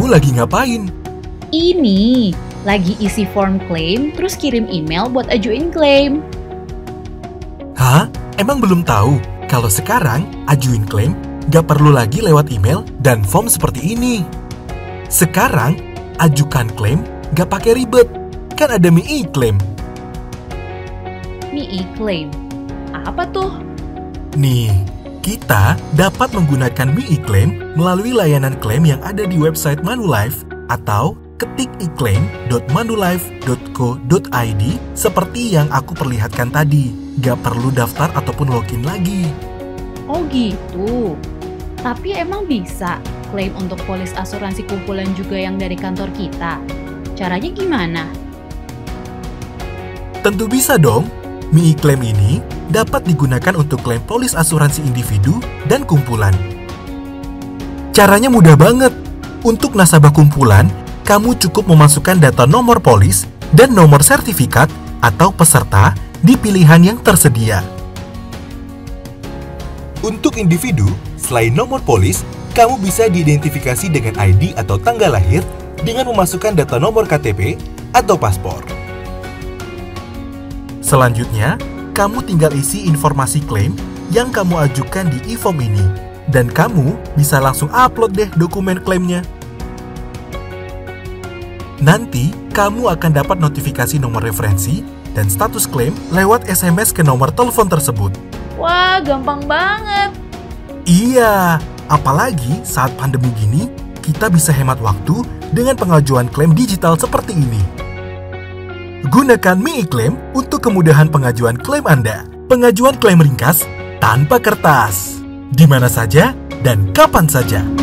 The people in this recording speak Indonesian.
kamu lagi ngapain? Ini, lagi isi form klaim terus kirim email buat ajuin klaim. Hah? Emang belum tahu kalau sekarang ajuin klaim gak perlu lagi lewat email dan form seperti ini. Sekarang, ajukan klaim gak pakai ribet, kan ada Mi-e-Claim. Mi-e-Claim? Apa tuh? Nih, kita dapat menggunakan Mi-e-Claim melalui layanan klaim yang ada di website Manulife atau ketik eclaim.manulife.co.id seperti yang aku perlihatkan tadi. Gak perlu daftar ataupun login lagi. Oh gitu. Tapi emang bisa klaim untuk polis asuransi kumpulan juga yang dari kantor kita? Caranya gimana? Tentu bisa dong. Mi-e-Claim ini dapat digunakan untuk klaim polis asuransi individu dan kumpulan. Caranya mudah banget. Untuk nasabah kumpulan, kamu cukup memasukkan data nomor polis dan nomor sertifikat atau peserta di pilihan yang tersedia. Untuk individu, selain nomor polis, kamu bisa diidentifikasi dengan ID atau tanggal lahir dengan memasukkan data nomor KTP atau paspor. Selanjutnya, kamu tinggal isi informasi klaim yang kamu ajukan di e-form ini, dan kamu bisa langsung upload deh dokumen klaimnya. Nanti, kamu akan dapat notifikasi nomor referensi dan status klaim lewat SMS ke nomor telepon tersebut. Wah, gampang banget. Iya, apalagi saat pandemi gini, kita bisa hemat waktu dengan pengajuan klaim digital seperti ini. Gunakan Mi-e-Claim untuk kemudahan pengajuan klaim Anda. Pengajuan klaim ringkas tanpa kertas. Di mana saja dan kapan saja.